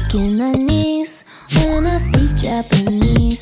weak in my knees when I speak Japanese.